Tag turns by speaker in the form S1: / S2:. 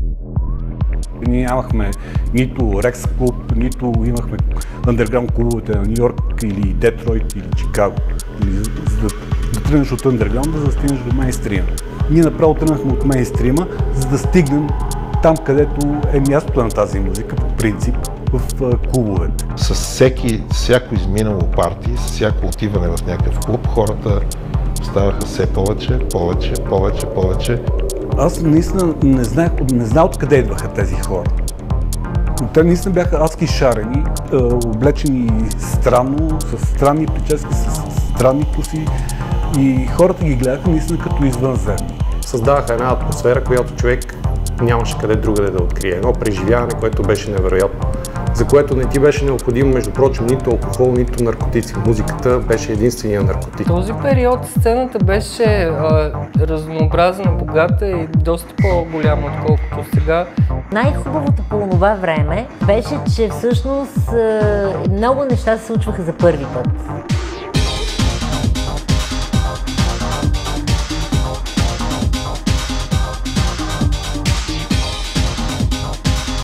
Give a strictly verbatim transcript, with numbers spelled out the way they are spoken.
S1: Ние нямахме нито Рекс клуб, нито имахме андерграунд клубовете на Нью Йорк или Детройт или Чикаго. За да, да тръгнеш от андерграунда, за да стигнеш до мейнстрима. Ние направо тръгнахме от мейнстрима, за да стигнем там, където е мястото на тази музика, по принцип, в клубовете.
S2: С всеки, всяко изминало парти, с всяко отиване в някакъв клуб, хората ставаха все повече, повече, повече, повече.
S1: Аз наистина не знаех, не знах откъде идваха тези хора. Те наистина бяха адски шарени, облечени странно, с странни прически, с странни коси и хората ги гледаха наистина като извънземни.
S3: Създаваха една атмосфера, която човек нямаше къде другаде да открие. Едно преживяване, което беше невероятно, за което не ти беше необходимо, между прочим, нито алкохол, нито наркотици. Музиката беше единствения наркотик.
S4: Този период сцената беше а, разнообразна, богата и доста по-голяма, отколкото сега.
S5: Най-хубавото по това време беше, че всъщност много неща се случваха за първи път.